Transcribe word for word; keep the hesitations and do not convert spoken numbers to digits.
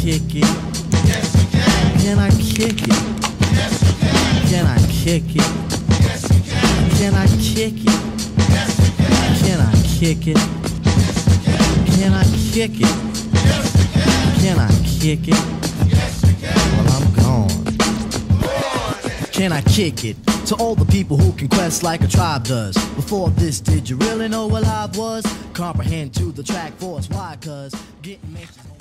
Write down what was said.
kick it? Yes, you can. Can I kick it? Yes, you can. Can I kick it? Yes, you can. Can I kick it? Yes, you can. Can I kick it? Yes, you can. Can I kick it? Yes, you can. Can I kick it? Yes, you can. Well, I'm gone. Can I kick it? To all the people who can quest like a tribe does. Before this, did you really know what live was? Comprehend to the track force. Why? Cause getting mentioned.